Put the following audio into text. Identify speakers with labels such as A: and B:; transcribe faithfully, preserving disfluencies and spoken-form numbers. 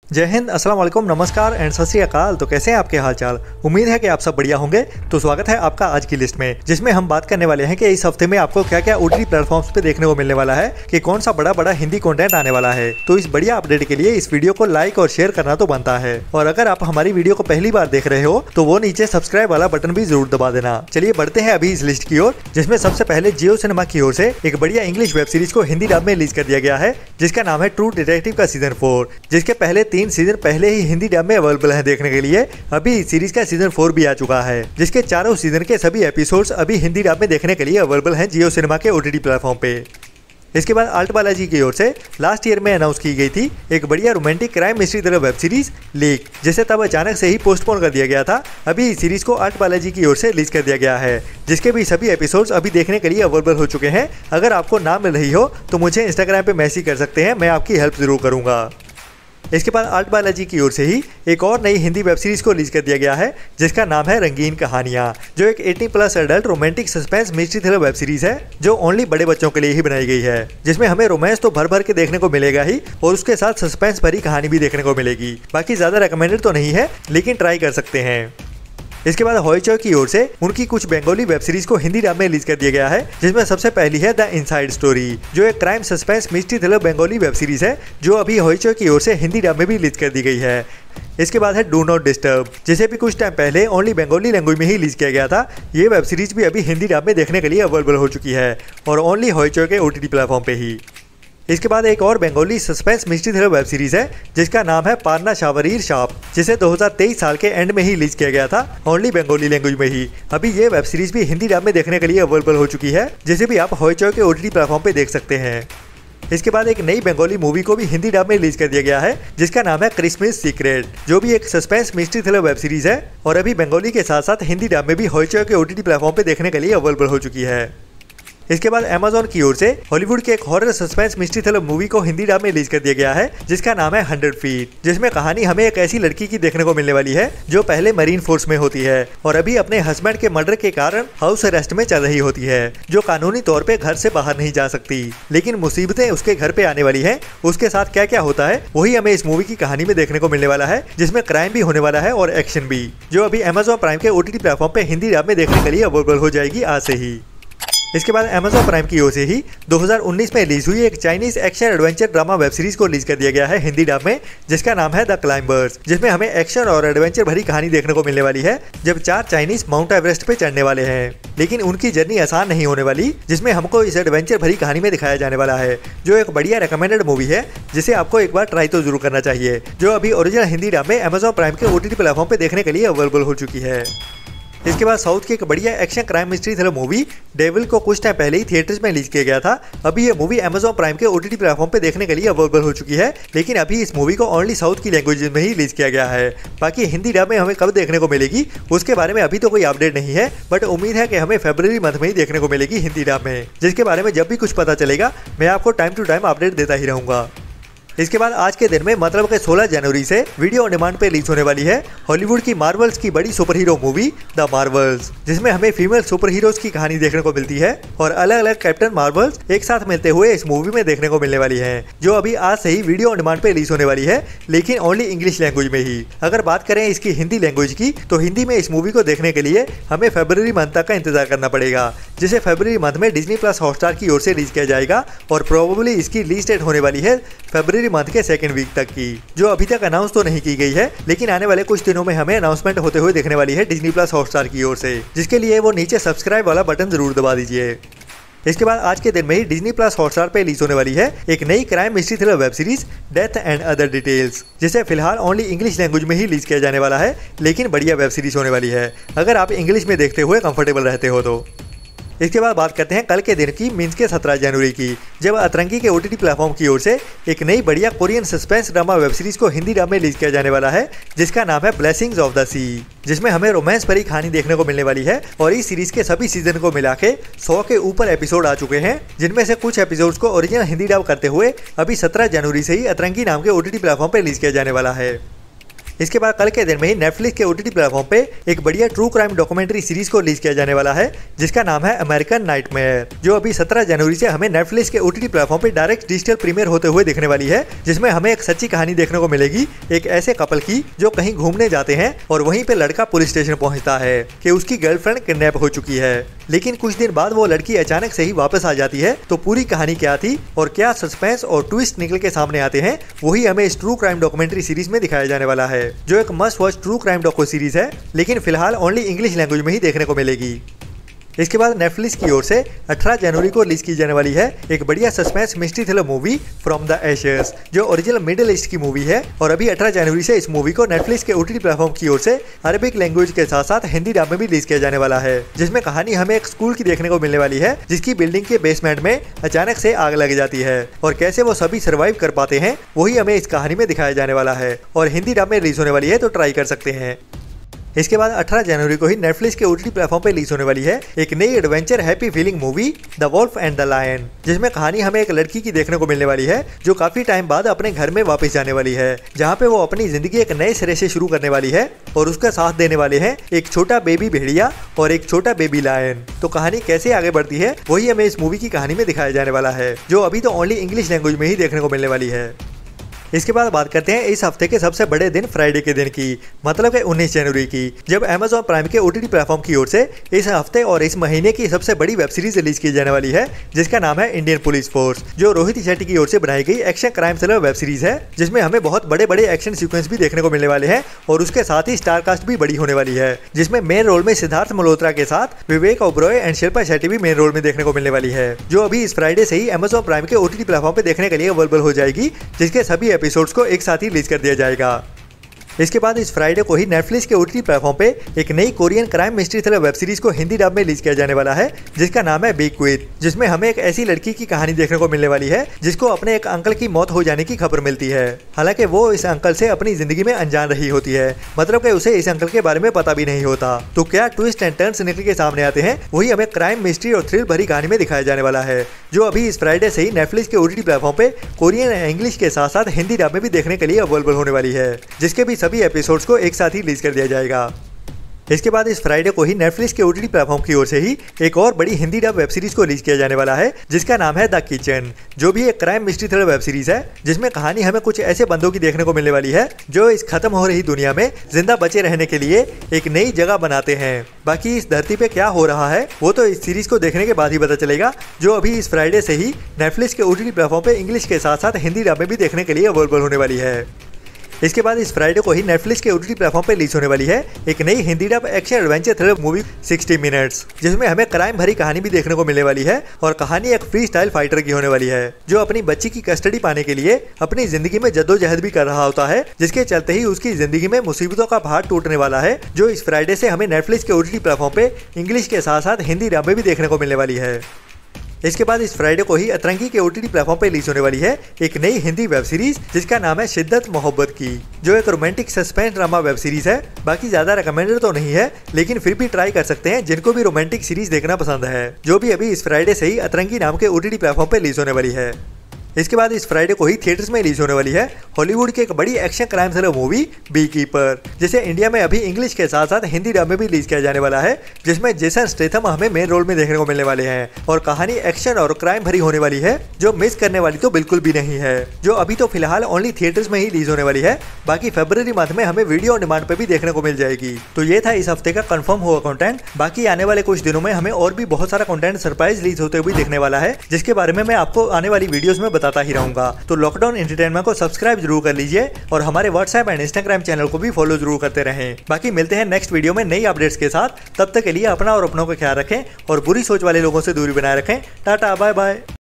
A: जय हिंद, अस्सलाम वालेकुम, नमस्कार एंड सत श्री अकाल। तो कैसे हैं आपके हालचाल। उम्मीद है कि आप सब बढ़िया होंगे। तो स्वागत है आपका आज की लिस्ट में, जिसमें हम बात करने वाले हैं कि इस हफ्ते में आपको क्या क्या ओटीटी प्लेटफॉर्म्स पे देखने को मिलने वाला है, कि कौन सा बड़ा बड़ा हिंदी कंटेंट आने वाला है। तो इस बढ़िया अपडेट के लिए इस वीडियो को लाइक और शेयर करना तो बनता है। और अगर आप हमारी वीडियो को पहली बार देख रहे हो तो वो नीचे सब्सक्राइब वाला बटन भी जरूर दबा देना। चलिए बढ़ते हैं अभी इस लिस्ट की ओर, जिसमें सबसे पहले जियो सिनेमा की ओर से एक बढ़िया इंग्लिश वेब सीरीज को हिंदी डब में रिलीज कर दिया गया है, जिसका नाम है ट्रू डिटेक्टिव का सीजन फोर, जिसके पहले तीन सीजन पहले हिंदी डब में अवेलेबल है देखने के लिए। अभी इस सीरीज का सीजन फोर भी आ चुका है, जिसके चारों सीजन के सभी एपिसोड्स अभी हिंदी डब में देखने के लिए अवेलेबल हैं जियो सिनेमा के ओटीटी प्लेटफॉर्म पे। इसके बाद आल्ट बालाजी की ओर से लास्ट ईयर में अनाउंस की गई थी एक बढ़िया romantic crime mystery thriller web series leak, जिसे तब अचानक से ही पोस्टपोन कर दिया गया था। अभी इस सीरीज को आल्ट बालाजी की ओर से रिलीज कर दिया गया है, जिसके भी सभी एपिसोड्स अभी देखने के लिए अवेलेबल हो चुके हैं। अगर आपको ना मिल रही हो तो मुझे इंस्टाग्राम पे मैसेज कर सकते हैं, मैं आपकी हेल्प जरूर करूंगा। इसके बाद आल्ट बालाजी की ओर से ही एक और नई हिंदी वेब सीरीज को रिलीज कर दिया गया है, जिसका नाम है रंगीन कहानियां, जो एक अठारह plus adult romantic suspense mystery thriller web series है, जो ओनली बड़े बच्चों के लिए ही बनाई गई है, जिसमें हमें रोमांस तो भर भर के देखने को मिलेगा ही, और उसके साथ सस्पेंस भरी कहानी भी देखने को मिलेगी। बाकी ज्यादा रिकमेंडेड तो नहीं है, लेकिन ट्राई कर सकते हैं। इसके बाद हॉइचॉय की ओर से उनकी कुछ बंगाली वेब सीरीज को हिंदी डब में रिलीज कर दिया गया है, जिसमें सबसे पहली है द इनसाइड स्टोरी, जो एक crime suspense mystery thriller Bengali web series है, जो अभी हॉइचॉय की ओर से हिंदी डब में भी रिलीज कर दी गई है। इसके बाद है डू नॉट डिस्टर्ब, जिसे भी कुछ टाइम पहले ओनली बंगाली लैंग्वेज में ही रिलीज किया गया था। ये वेब सीरीज भी अभी हिंदी डब में देखने के लिए अवेलेबल हो चुकी है, और ओनली हॉइचॉय के ओटीटी प्लेटफॉर्म पे ही। इसके बाद एक और Bengali suspense mystery thriller web series है, जिसका नाम है पारना शावरीर शाप, जिसे दो हज़ार तेईस साल के एंड में ही रिलीज किया गया था, ओनली बंगाली लैंग्वेज में ही। अभी ये वेब सीरीज भी हिंदी डब में देखने के लिए अवेलेबल हो चुकी है, जिसे भी आप हॉइचॉय के ओटीटी प्लेटफॉर्म पे देख सकते हैं। इसके बाद एक नई बंगाली मूवी को भी हिंदी डब में रिलीज कर दिया गया है, जिसका नाम है क्रिसमस सीक्रेट, जो भी एक suspense mystery thriller web series है, और अभी बंगाली के साथ साथ हिंदी डब में भी हॉइचॉय के ओटीटी प्लेटफॉर्म पे देखने के लिए अवेलेबल हो चुकी है। इसके बाद अमेज़न की ओर से हॉलीवुड के एक horror suspense mystery thriller movie को हिंदी डब में रिलीज कर दिया गया है, जिसका नाम है हंड्रेड फीट, जिसमें कहानी हमें एक ऐसी लड़की की देखने को मिलने वाली है, जो पहले मरीन फोर्स में होती है और अभी अपने हस्बैंड के मर्डर के कारण हाउस अरेस्ट में चल रही होती है, जो कानूनी तौर पे घर से बाहर नहीं जा सकती, लेकिन मुसीबतें उसके घर पे आने वाली है। उसके साथ क्या क्या होता है वही हमें इस मूवी की कहानी में देखने को मिलने वाला है, जिसमें क्राइम भी होने वाला है और एक्शन भी, जो अभी अमेज़न प्राइम के ओटीटी प्लेटफॉर्म पे हिंदी डब में देखने के लिए अवेलेबल हो जाएगी आज से ही। इसके बाद अमेज़न प्राइम की ओर से ही दो हज़ार उन्नीस में रिलीज हुई एक Chinese action adventure drama web series को रिलीज कर दिया गया है हिंदी डब में, जिसका नाम है द क्लाइंबर्स, जिसमें हमें एक्शन और एडवेंचर भरी कहानी देखने को मिलने वाली है, जब चार चाइनीज माउंट एवरेस्ट पे चढ़ने वाले हैं, लेकिन उनकी जर्नी आसान नहीं होने वाली, जिसमें हमको इस एडवेंचर भरी कहानी में दिखाया जाने वाला है, जो एक बढ़िया रिकमेंडेड मूवी है, जिसे आपको एक बार ट्राई तो जरूर करना चाहिए, जो अभी ओरिजिनल हिंदी डब में अमेज़न प्राइम के ओटीटी प्लेटफॉर्म पे देखने के लिए अवेलेबल हो चुकी है। इसके बाद साउथ की एक बढ़िया action crime mystery thriller movie devil को कुछ टाइम पहले ही थिएटर्स में रिलीज किया गया था। अभी ये मूवी अमेज़न प्राइम के ओटीटी प्लेटफॉर्म पे देखने के लिए अवेलेबल हो चुकी है, लेकिन अभी इस मूवी को ओनली साउथ की लैंग्वेज में ही रिलीज किया गया है। बाकी हिंदी डब में हमें कब देखने को मिलेगी उसके बारे में अभी तो कोई अपडेट नहीं है, बट उम्मीद है कि हमें फरवरी मंथ में ही देखने को मिलेगी हिंदी डब में, जिसके बारे में जब भी कुछ पता चलेगा मैं आपको टाइम टू टाइम अपडेट देता ही रहूंगा। इसके बाद आज के दिन में मतलब के सोलह जनवरी से वीडियो ऑन डिमांड पे रिलीज होने वाली है हॉलीवुड की मार्वल्स की बड़ी super hero movie the Marvels, जिसमें हमें फीमेल सुपर हीरोज की कहानी देखने को मिलती है, और अलग अलग कैप्टन मार्वल्स एक साथ मिलते हुए इस मूवी में देखने को मिलने वाली है, जो अभी आज से ही वीडियो ऑन डिमांड पे रिलीज होने वाली है, लेकिन ओनली इंग्लिश लैंग्वेज में ही। अगर बात करें इसकी हिंदी लैंग्वेज की, तो हिंदी में इस मूवी को देखने के लिए हमें फरवरी मंथ तक का इंतजार करना पड़ेगा, जिसे फरवरी मंथ में डिज्नी प्लस हॉटस्टार की ओर से रिलीज किया जाएगा, और प्रोबेबली इसकी रिलीज डेट होने वाली है फरवरी मंथ के सेकंड वीक तक की, जो अभी तक अनाउंस तो नहीं की गई है, लेकिन आने वाले कुछ दिनों में हमें अनाउंसमेंट होते हुए देखने वाली है डिज्नी प्लस हॉटस्टार की ओर से, जिसके लिए वो नीचे सब्सक्राइब वाला बटन जरूर दबा दीजिए। इसके बाद आज के दिन में ही डिज्नी प्लस हॉटस्टार पे रिलीज होने वाली है एक नई crime mystery thriller web series death and other details, जिसे फिलहाल ओनली इंग्लिश लैंग्वेज में ही रिलीज किया जाने वाला है, लेकिन बढ़िया वेब सीरीज होने वाली है अगर आप इंग्लिश में देखते हुए कंफर्टेबल रहते हो तो। इसके बाद बात करते हैं कल के दिन की, मीन्स के सत्रह जनवरी की, जब अतरंगी के ओटीटी प्लेटफॉर्म की ओर से एक नई बढ़िया Korean suspense drama web series को हिंदी डब में रिलीज किया जाने वाला है, जिसका नाम है ब्लेसिंग्स ऑफ द सी, जिसमें हमें रोमांस भरी कहानी देखने को मिलने वाली है, और इस सीरीज के सभी सीजन को मिला के सौ के ऊपर एपिसोड आ चुके हैं, जिनमें से कुछ एपिसोड्स को ओरिजिनल हिंदी डब करते हुए अभी सत्रह जनवरी से ही अतरंगी नाम के ओटीटी प्लेटफॉर्म पर रिलीज किया जाने वाला है। इसके बाद कल के दिन में ही नेटफ्लिक्स के ओटीटी प्लेटफॉर्म पे एक बढ़िया ट्रू क्राइम डॉक्यूमेंट्री सीरीज को रिलीज किया जाने वाला है, जिसका नाम है अमेरिकन नाइटमेयर, जो अभी सत्रह जनवरी से हमें नेटफ्लिक्स के ओटीटी प्लेटफॉर्म पे डायरेक्ट डिजिटल प्रीमियर होते हुए दिखने वाली है, जिसमें हमें एक सच्ची कहानी देखने को मिलेगी एक ऐसे कपल की जो कहीं घूमने जाते हैं और वहीं पे लड़का पुलिस स्टेशन पहुंचता है कि उसकी गर्लफ्रेंड किडनैप हो चुकी है। लेकिन कुछ दिन बाद वो लड़की अचानक से ही वापस आ जाती है। तो पूरी कहानी क्या थी और क्या सस्पेंस और ट्विस्ट निकल के सामने आते हैं, वही हमें इस ट्रू क्राइम डॉक्यूमेंट्री सीरीज में दिखाया जाने वाला है, जो एक must watch true crime docu series है, लेकिन फिलहाल ओनली इंग्लिश लैंग्वेज में ही देखने को मिलेगी। इसके बाद नेटफ्लिक्स की ओर से अठारह जनवरी को रिलीज की जाने वाली है एक बढ़िया suspense mystery thriller movie from the ashes, जो ओरिजिनल मिडिल ईस्ट की मूवी है। और अभी अठारह जनवरी से इस मूवी को नेटफ्लिक्स के ओटीटी प्लेटफॉर्म की ओर से अरबिक लैंग्वेज के साथ साथ हिंदी डब में भी रिलीज किया जाने वाला है, जिसमें कहानी हमें एक स्कूल की देखने को मिलने वाली है, जिसकी बिल्डिंग के बेसमेंट में अचानक से आग लग जाती है और कैसे वो सभी सर्वाइव कर पाते हैं, वही हमें इस कहानी में दिखाया जाने वाला है और हिंदी डब में रिलीज होने वाली है, तो ट्राई कर सकते हैं। इसके बाद अठारह जनवरी को ही नेटफ्लिक्स के ओटीटी प्लेटफॉर्म पे रिलीज होने वाली है एक नई adventure happy feeling movie the wolf and the lion, जिसमें कहानी हमें एक लड़की की देखने को मिलने वाली है जो काफी टाइम बाद अपने घर में वापस जाने वाली है, जहां पे वो अपनी जिंदगी एक नए सिरे से शुरू करने वाली है और उसका साथ देने वाले हैं एक छोटा बेबी भेड़िया और एक छोटा बेबी लायन। तो कहानी कैसे आगे बढ़ती है वही हमें इस मूवी की कहानी में दिखाया जाने वाला है, जो अभी तो ओनली इंग्लिश लैंग्वेज में ही देखने को मिलने वाली है। इसके बाद बात करते हैं इस हफ्ते के सबसे बड़े दिन फ्राइडे के दिन की, मतलब कि उन्नीस जनवरी की, जब अमेजॉन प्राइम के ओटीटी प्लेटफॉर्म की ओर से इस हफ्ते और इस महीने की सबसे बड़ी वेब सीरीज रिलीज की जाने वाली है, जिसका नाम है इंडियन पुलिस फोर्स, जो रोहित शेट्टी की ओर से बनाई गई action crime thriller web series है, जिसमें हमें बहुत बड़े बड़े एक्शन सीक्वेंस भी देखने को मिलने वाले हैं और उसके साथ ही स्टार कास्ट भी बड़ी होने वाली है, जिसमें मेन रोल में सिद्धार्थ मल्होत्रा के साथ विवेक ओबरॉय एंड शिल्पा शेट्टी भी मेन रोल में देखने को मिलने वाली है, जो अभी इस फ्राइडे से ही अमेजॉन प्राइम के ओटीटी प्लेटफॉर्म पे देखने के लिए अवेलेबल हो जाएगी, जिसके सभी एपिसोड्स को एक साथ ही रिलीज कर दिया जाएगा। इसके बाद इस फ्राइडे को ही नेटफ्लिक्स के ओटीटी प्लेटफॉर्म पे एक नई Korean crime mystery thriller web series को हिंदी डब में रिलीज किया जाने वाला है, जिसका नाम है बी क्विट, जिसमें हमें एक ऐसी लड़की की कहानी देखने को मिलने वाली है जिसको अपने एक अंकल की मौत हो जाने की खबर मिलती है। हालांकि वो इस अंकल से अपनी जिंदगी में अनजान रही होती है, मतलब कि उसे इस अंकल के बारे में पता भी नहीं होता। तो क्या ट्विस्ट एंड टर्न्स निकल के सामने आते हैं, वही हमें क्राइम मिस्ट्री और थ्रिल भरी कहानी में दिखाया जाने वाला है, जो अभी इस फ्राइडे से ही नेटफ्लिक्स के ओटीटी प्लेटफॉर्म पे कोरियन एंड इंग्लिश के साथ साथ हिंदी डब में भी देखने के लिए अवेलेबल होने वाली है, जिसके भी सभी एपिसोड्स को एक साथ ही रिलीज कर दिया जाएगा। इसके बाद इस फ्राइडे को ही नेटफ्लिक्स के ओटीटी प्लेटफॉर्म की ओर से ही एक और बड़ी हिंदी डब वेब सीरीज को रिलीज किया जाने वाला है, जिसका नाम है द किचन, जो भी एक crime mystery thriller web series है, जिसमें कहानी हमें कुछ ऐसे बंदों की देखने को मिलने वाली है जो इस खत्म हो रही दुनिया में जिंदा बचे रहने के लिए एक नई जगह बनाते हैं। बाकी इस धरती पे क्या हो रहा है वो तो इस सीरीज को देखने के बाद ही पता चलेगा, जो अभी इस फ्राइडे से ही नेटफ्लिक्स के ओटीटी प्लेटफॉर्म पे इंग्लिश के साथ साथ हिंदी डब में भी देखने के लिए अवेलेबल होने वाली है। इसके बाद इस फ्राइडे को ही नेटफ्लिक्स के ओटीटी प्लेटफॉर्म पे रिलीज होने वाली है एक नई Hindi dub action adventure thriller movie sixty minutes, जिसमें हमें क्राइम भरी कहानी भी देखने को मिलने वाली है और कहानी एक फ्री स्टाइल फाइटर की होने वाली है, जो अपनी बच्ची की कस्टडी पाने के लिए अपनी जिंदगी में जद्दोजहद भी कर रहा होता है, जिसके चलते ही उसकी जिंदगी में मुसीबतों का पहाड़ टूटने वाला है, जो इस फ्राइडे से हमें नेटफ्लिक्स के ओटीटी प्लेटफॉर्म पे इंग्लिश के साथ साथ हिंदी डब में भी देखने को मिलने वाली है। इसके बाद इस फ्राइडे को ही अतरंगी के ओटीटी प्लेटफॉर्म पे रिलीज होने वाली है एक नई हिंदी वेब सीरीज, जिसका नाम है शिद्दत मोहब्बत की, जो एक romantic suspense drama web series है। बाकी ज्यादा रिकमेंडेड तो नहीं है, लेकिन फिर भी ट्राई कर सकते हैं जिनको भी रोमांटिक सीरीज देखना पसंद है, जो भी अभी इस फ्राइडे से ही अतरंगी नाम के ओटीटी प्लेटफॉर्म पे रिलीज होने वाली है। इसके बाद इस फ्राइडे को ही थिएटर्स में रिलीज होने वाली है हॉलीवुड की एक बड़ी action crime thriller movie beekeeper, जिसे इंडिया में अभी इंग्लिश के साथ साथ हिंदी डब में भी रिलीज किया जाने वाला है, जिसमें जेसन स्टेथम हमें मेन रोल में देखने को मिलने वाले हैं और कहानी एक्शन और क्राइम भरी होने वाली है, जो मिस करने वाली तो बिल्कुल भी नहीं है, जो अभी तो फिलहाल ओनली थिएटर्स में ही रिलीज होने वाली है। बाकी फरवरी मंथ में हमें वीडियो ऑन डिमांड पे भी देखने को मिल जाएगी। तो ये था इस हफ्ते का कंफर्म हुआ कंटेंट। बाकी आने वाले कुछ दिनों में हमें और भी बहुत सारा कंटेंट सरप्राइज रिलीज होते हुए देखने वाला है, जिसके बारे में मैं आपको आने वाली वीडियोस में बताता ही रहूंगा। तो लॉकडाउन एंटरटेनमेंट को सब्सक्राइब जरूर कर लीजिए और हमारे व्हाट्सएप एंड इंस्टाग्राम चैनल को भी फॉलो जरूर करते रहें। बाकी मिलते हैं नेक्स्ट वीडियो में नई अपडेट्स के साथ। तब तक के लिए अपना और अपनों का ख्याल रखें और बुरी सोच वाले लोगों से दूरी बनाए रखें। टाटा बाय बाय।